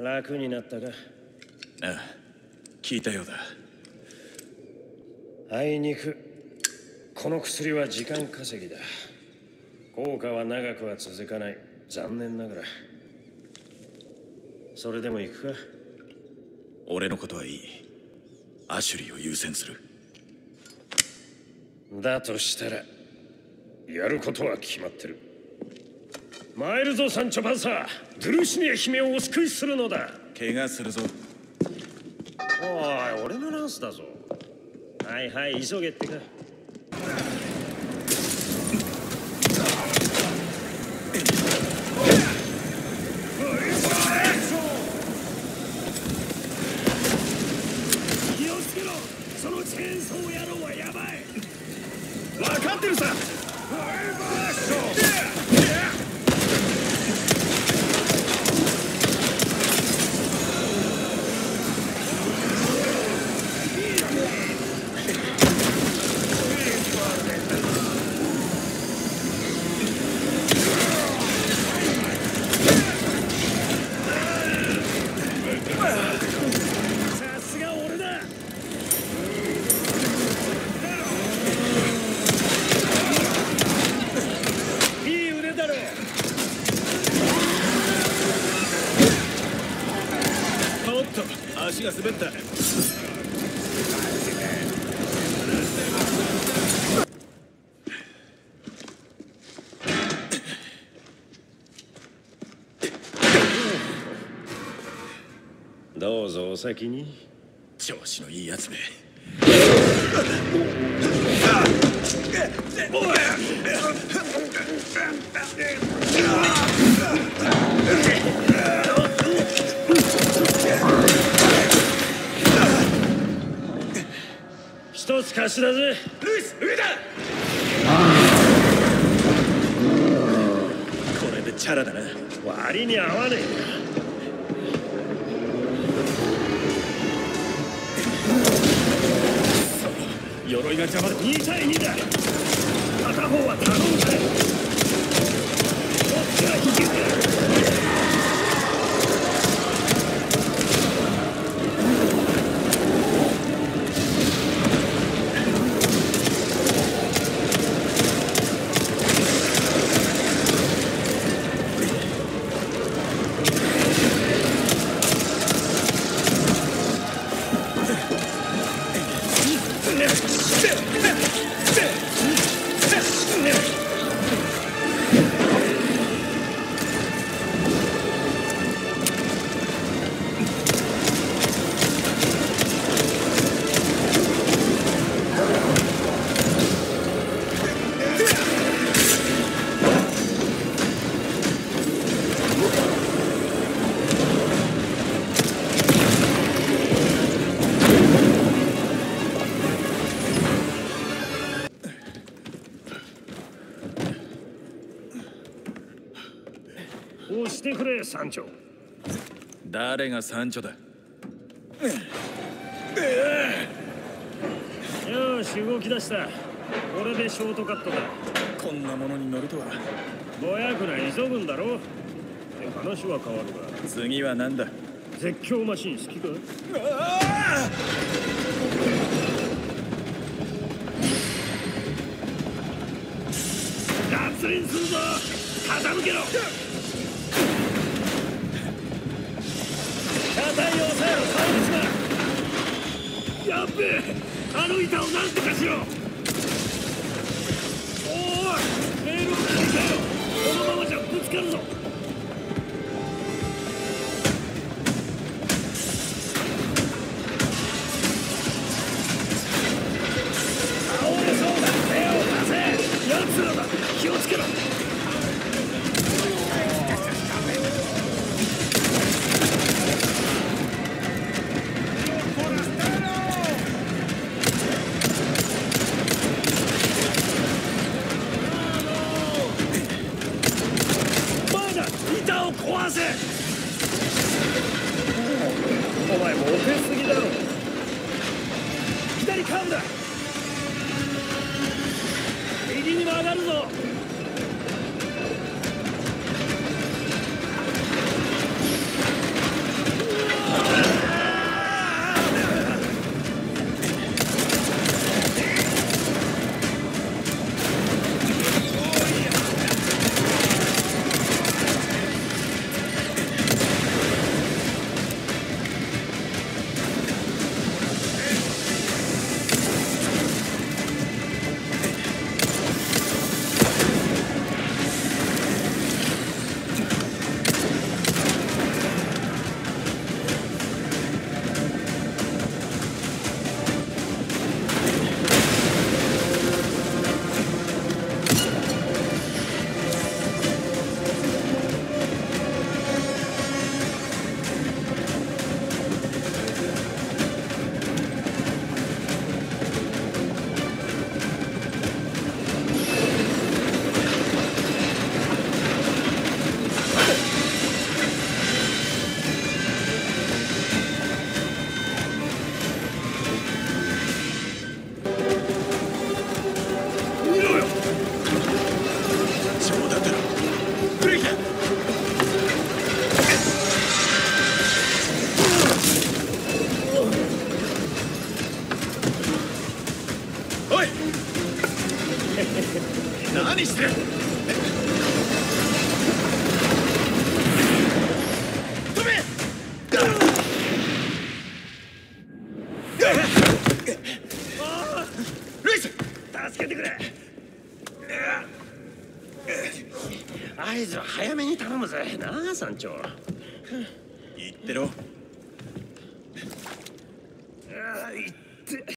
楽になったか？ ああ、聞いたようだ。 あいにくこの薬は時間稼ぎだ。効果は長くは続かない。残念ながら。それでも行くか？ 俺のことはいい。アシュリーを優先する。 だとしたらやることは決まってる。参るぞサンチョパンサー。ドゥルシニア姫をお救いするのだ。 怪我するぞ。 おい、俺のランスだぞ。はいはい、急げってか。気をつけろ。そのチェーンソー野郎はやばい。分かってるさ。さすが俺だ。いい腕だろ。 おっと、足が滑った。 どうぞお先に。 調子のいいやつめ。 一つ貸しだぜ。 ルイス、上だ。これでチャラだな。 割に合わねえ。 鎧が邪魔だ。 2対2だ。片方は頼むぜ。こっちは引き受ける。押してくれ、サンチョ。 誰がサンチョだ。 よし、動き出した。これでショートカットだ。 こんなものに乗るとは。 ぼやくな、急ぐんだろ。って話は変わるが。 次は何だ。 絶叫マシン好きか？脱輪するぞ。傾けろ。車体を抑えろ、倒れちま。やっべえ、あの板をなんとかしろ。おい、レールを切り替えろ。このままじゃぶつかるぞ。倒れそうだ。手を出せ。奴らだ。気をつけろ。板を壊せ。お前モテすぎだろ。左カーブだ。右に曲がるぞ。 何してる。飛べ。ルイス、 助けてくれ。合図は早めに頼むぜなあ山頂。 言ってろ。 いって